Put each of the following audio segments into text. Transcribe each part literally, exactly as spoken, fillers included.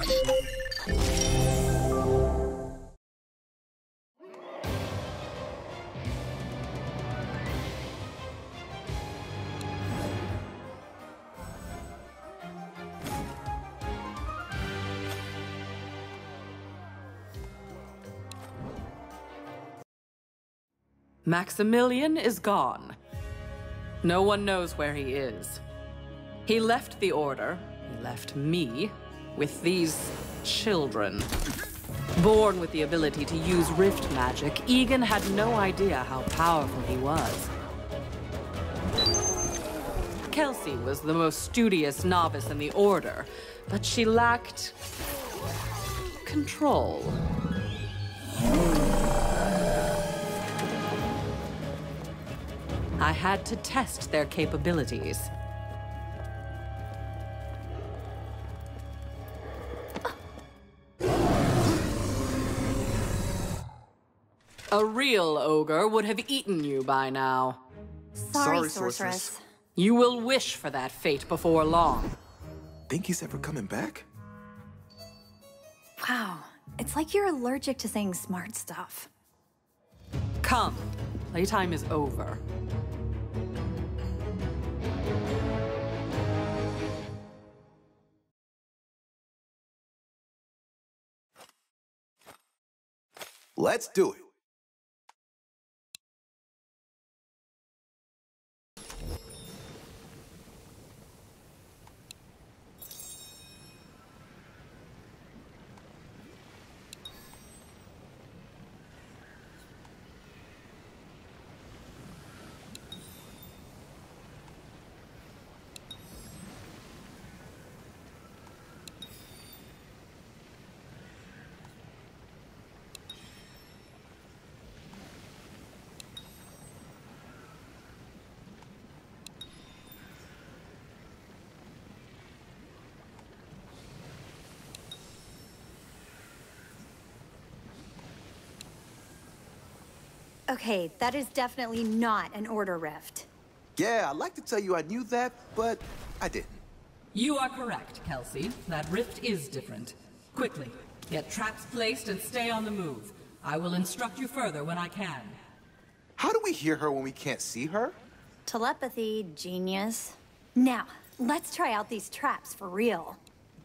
Maximilian is gone. No one knows where he is. He left the Order, he left me, with these children. Born with the ability to use rift magic, Egan had no idea how powerful he was. Kelsey was the most studious novice in the Order, but she lacked control. I had to test their capabilities. A real ogre would have eaten you by now. Sorry, sorceress. You will wish for that fate before long. Think he's ever coming back? Wow, it's like you're allergic to saying smart stuff. Come, playtime is over. Let's do it. Okay, that is definitely not an Order rift. Yeah, I'd like to tell you I knew that, but I didn't. You are correct, Kelsey. That rift is different. Quickly, get traps placed and stay on the move. I will instruct you further when I can. How do we hear her when we can't see her? Telepathy, genius. Now, let's try out these traps for real.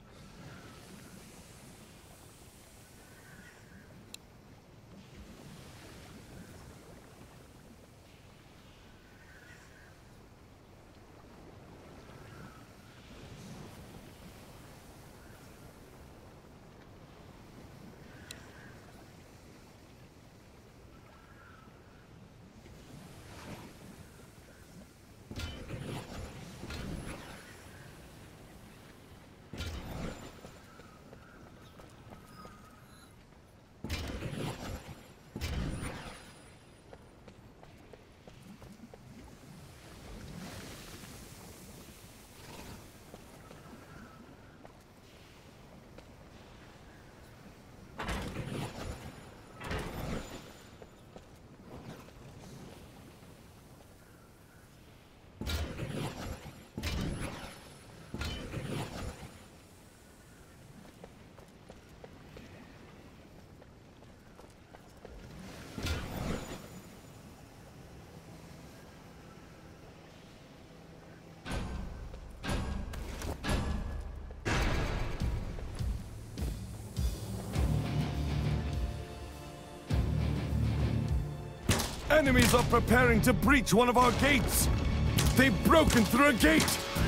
Enemies are preparing to breach one of our gates! They've broken through a gate!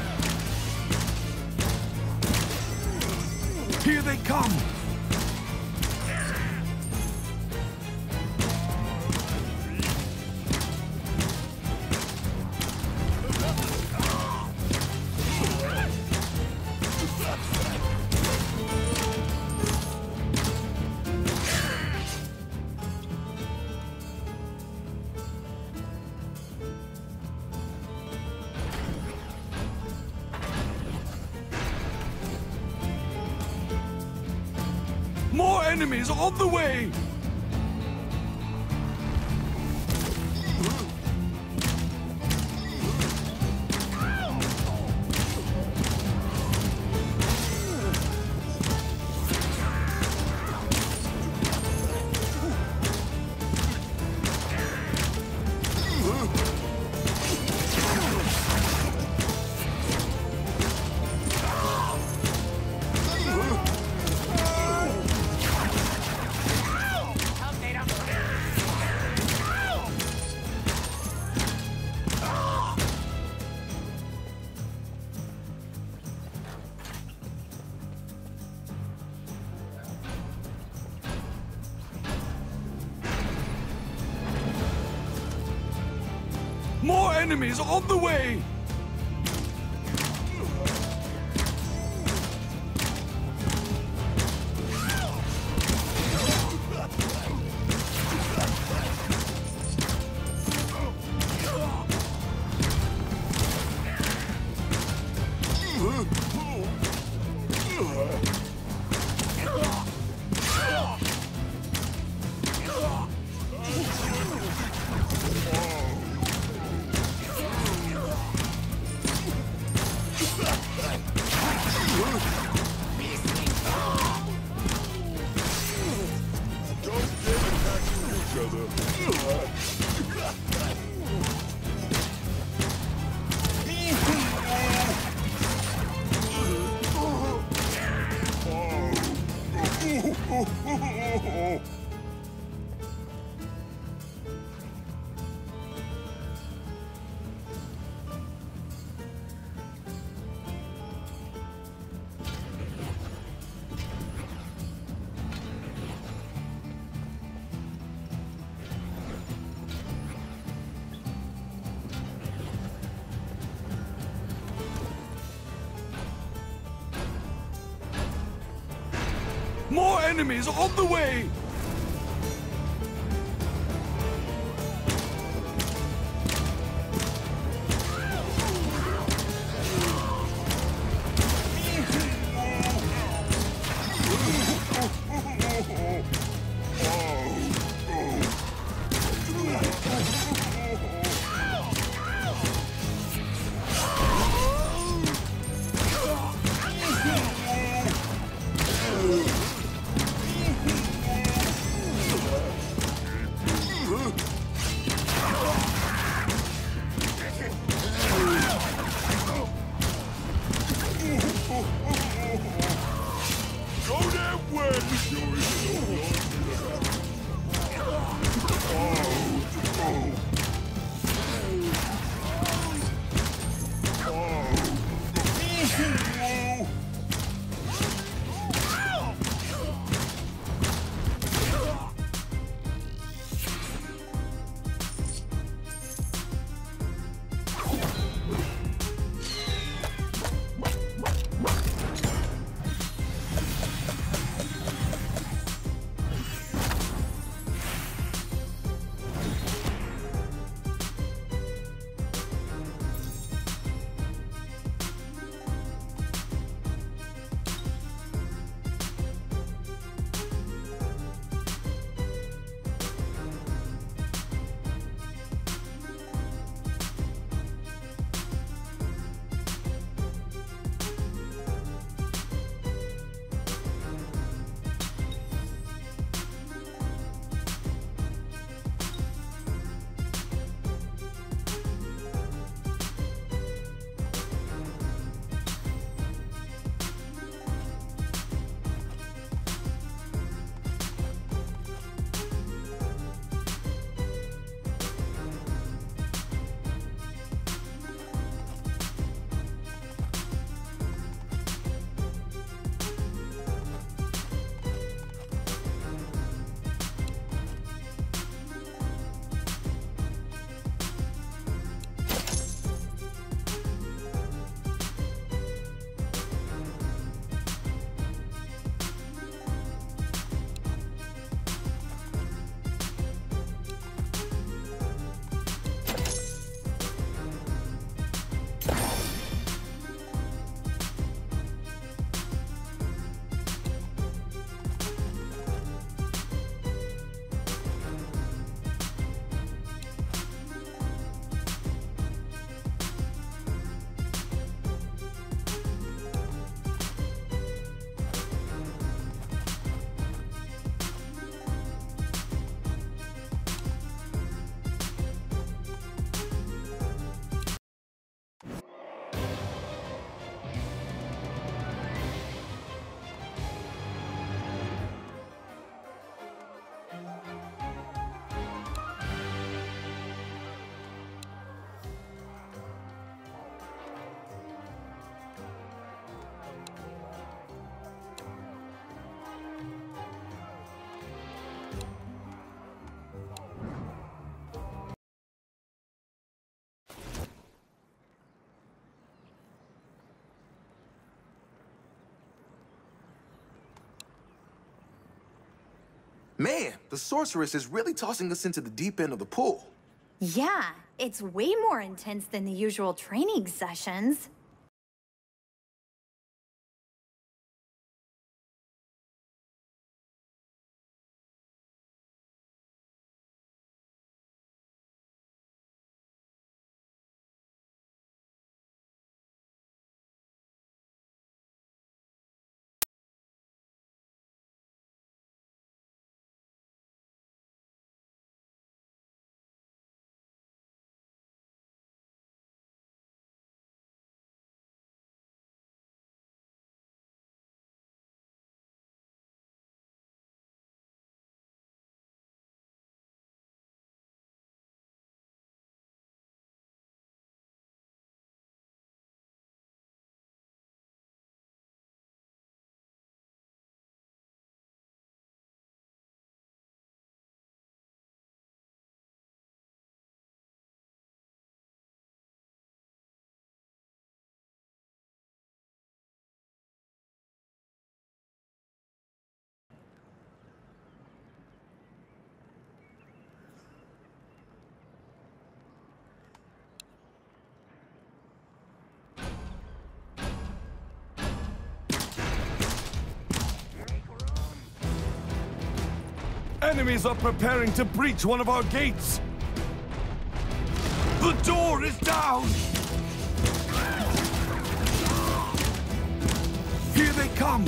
Here they come! More enemies on the way! enemies on the way! More enemies on the way! Man, the sorceress is really tossing us into the deep end of the pool. Yeah, it's way more intense than the usual training sessions. Enemies are preparing to breach one of our gates! The door is down! Here they come!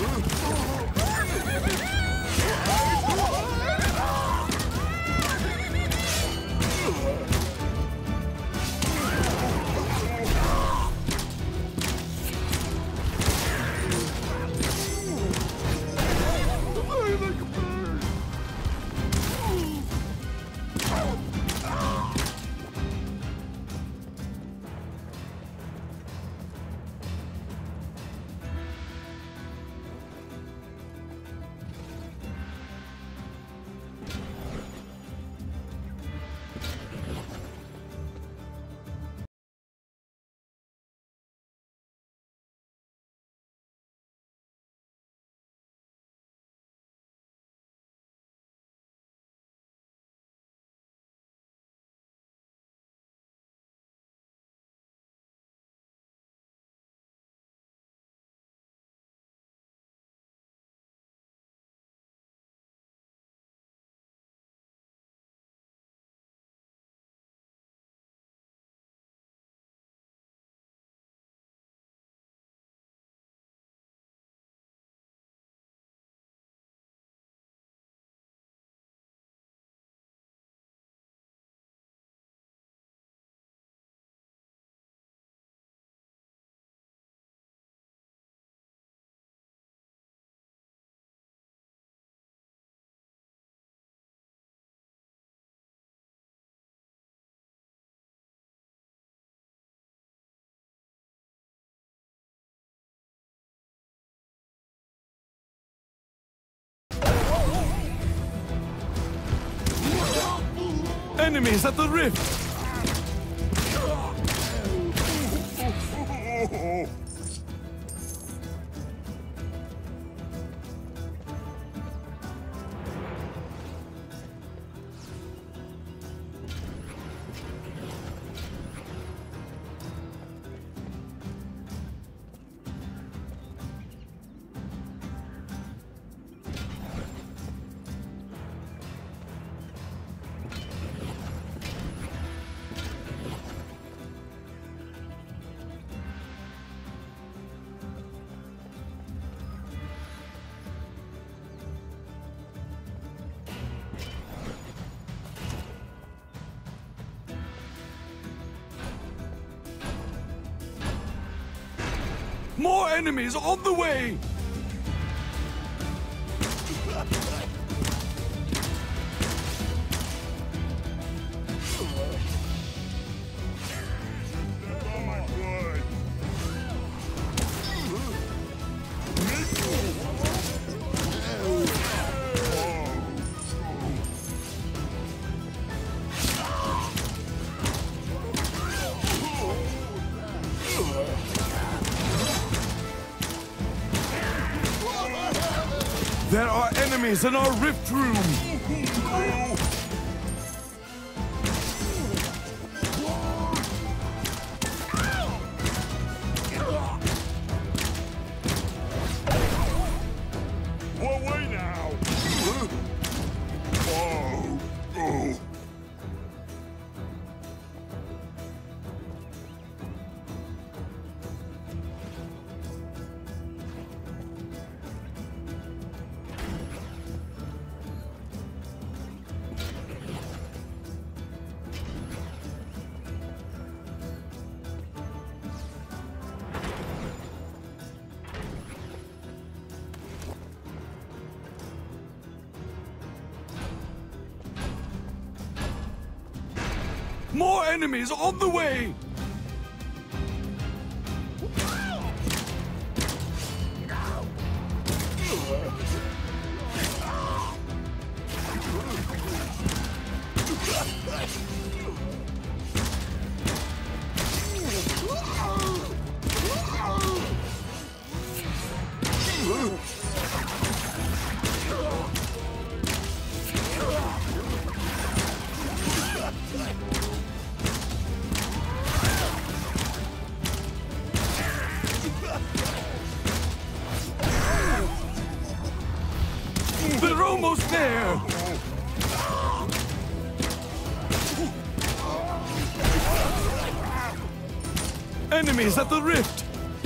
Enemies at the rift! More enemies on the way! There are enemies in our rift room! Away now! Oh, oh. More enemies on the way! They're almost there! Enemies at the rift!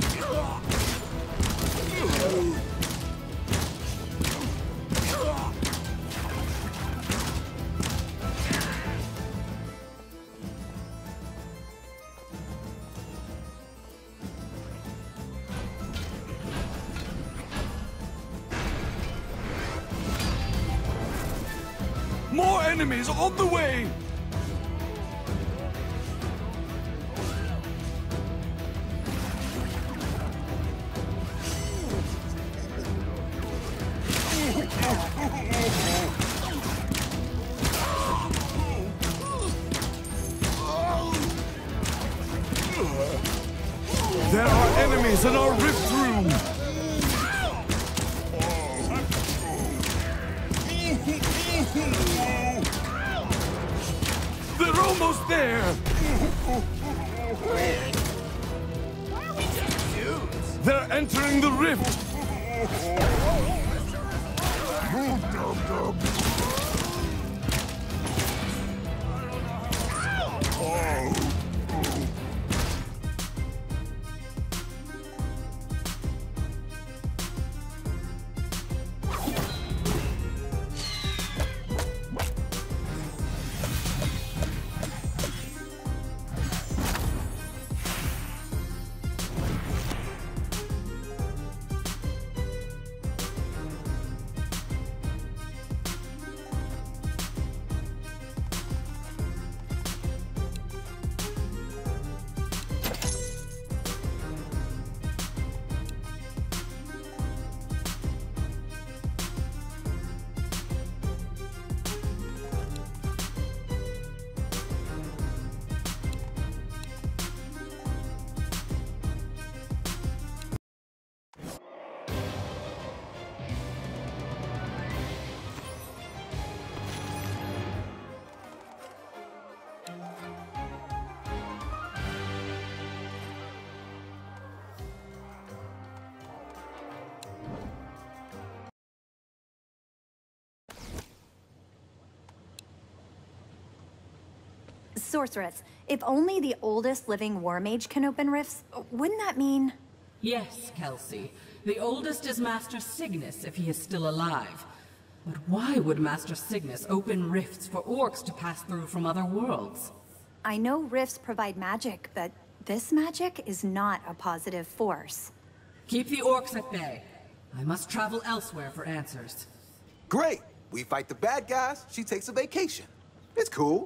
More enemies on the way! There are enemies in our rift room! They're almost there! They're entering the rift! Sorceress, if only the oldest living war mage can open rifts, wouldn't that mean... Yes, Kelsey. The oldest is Master Cygnus, if he is still alive. But why would Master Cygnus open rifts for orcs to pass through from other worlds? I know rifts provide magic, but this magic is not a positive force. Keep the orcs at bay. I must travel elsewhere for answers. Great! We fight the bad guys, she takes a vacation. It's cool.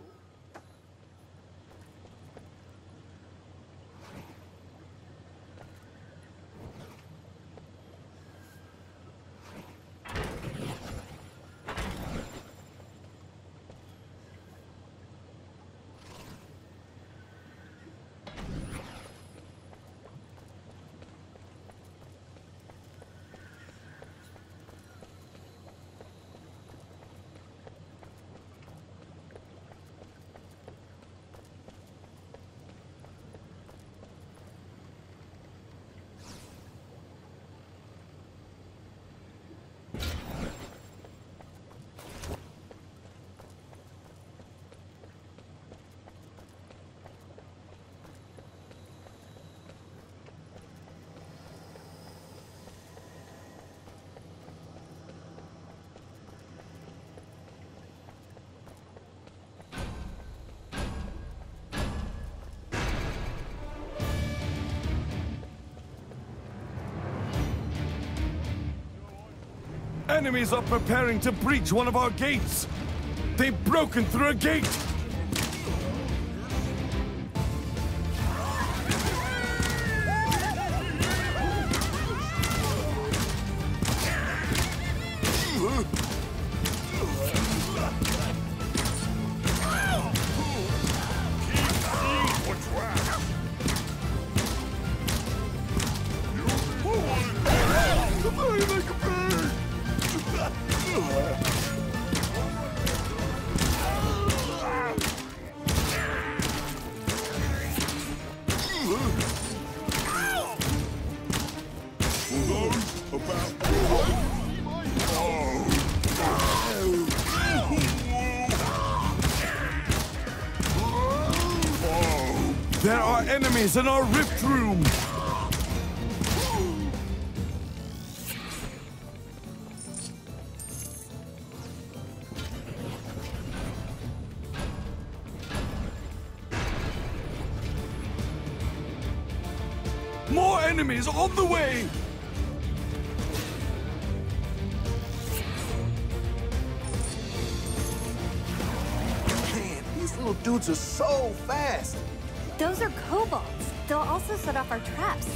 Enemies are preparing to breach one of our gates! They've broken through a gate! There are enemies in our rift room! More enemies on the way! Man, these little dudes are so fast. Those are kobolds. They'll also set off our traps.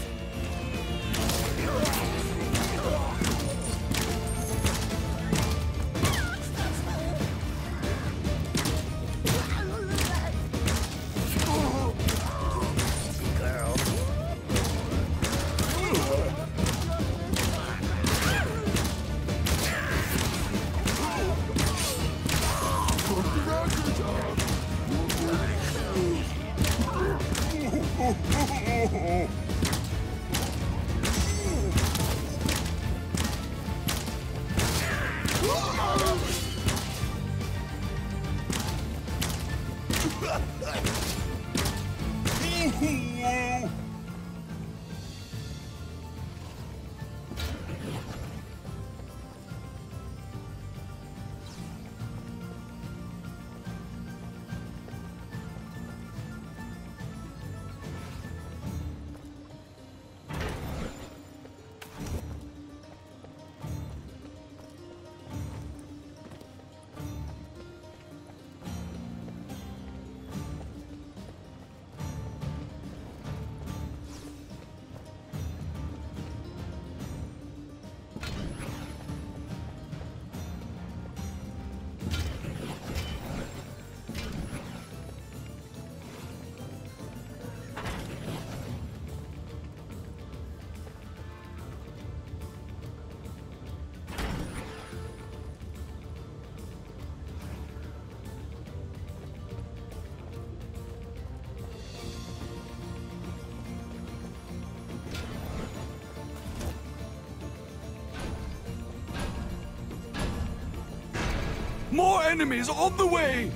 More enemies on the way!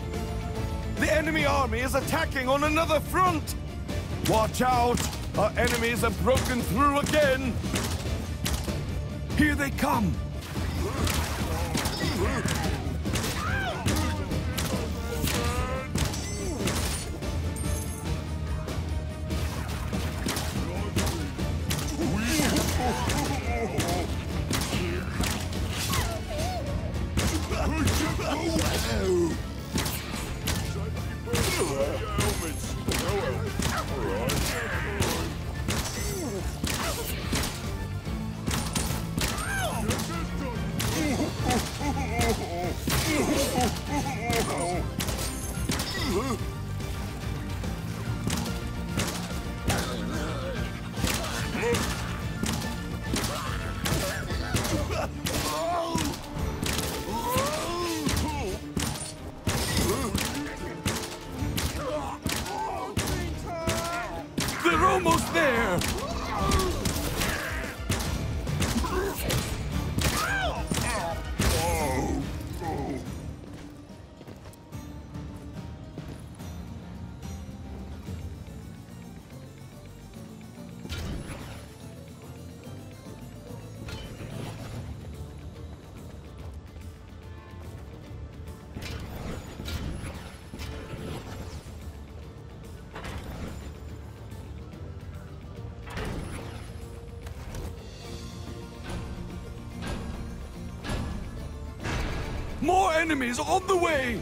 The enemy army is attacking on another front! Watch out! Our enemies have broken through again! Here they come! More enemies on the way!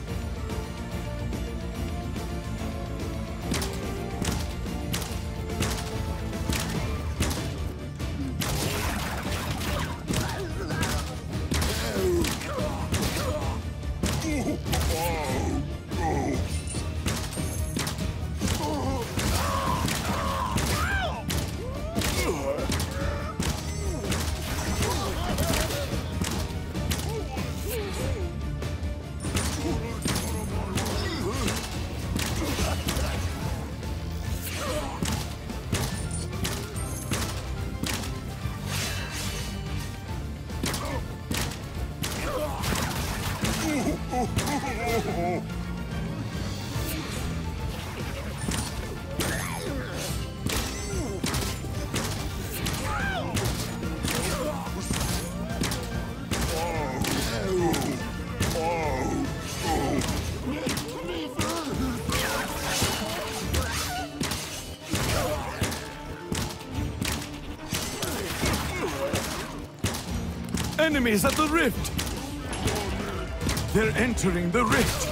Enemies at the rift! They're entering the rift!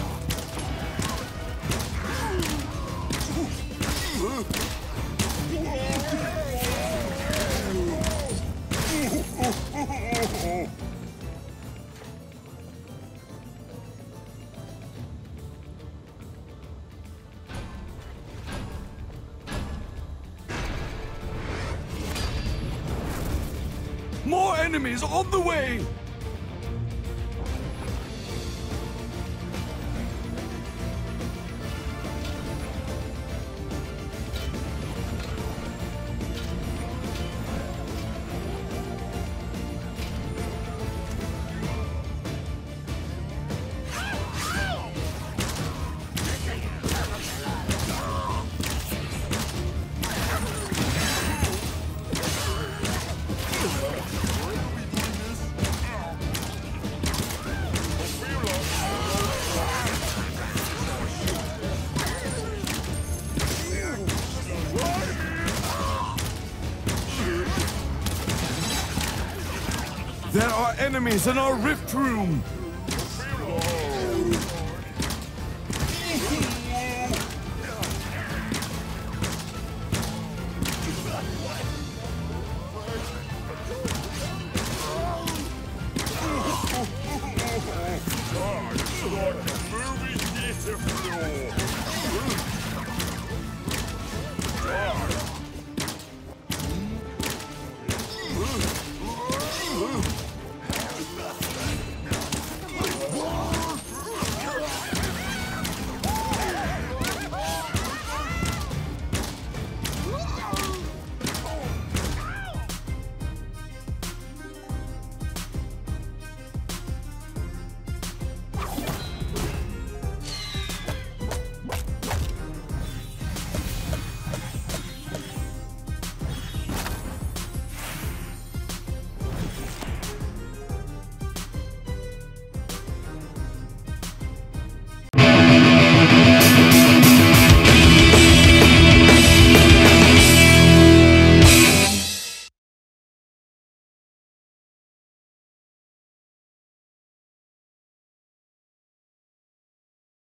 More enemies on the way! There are enemies in our rift room!